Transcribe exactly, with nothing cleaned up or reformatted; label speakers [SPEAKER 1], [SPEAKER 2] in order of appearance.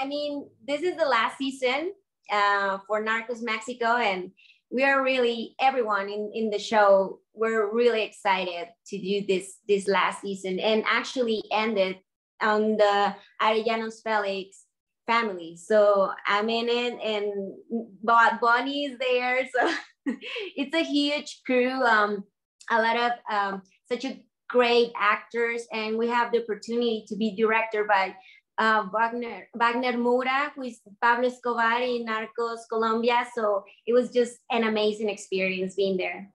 [SPEAKER 1] I mean, this is the last season uh, for Narcos Mexico, and we are really, everyone in, in the show, we're really excited to do this this last season, and actually ended on the Arellano Félix family. So I'm in it, and Bonnie is there. So it's a huge crew, um, a lot of um, such a great actors, and we have the opportunity to be directed by uh, Wagner, Wagner Moura, who is Pablo Escobar in Narcos Colombia. So it was just an amazing experience being there.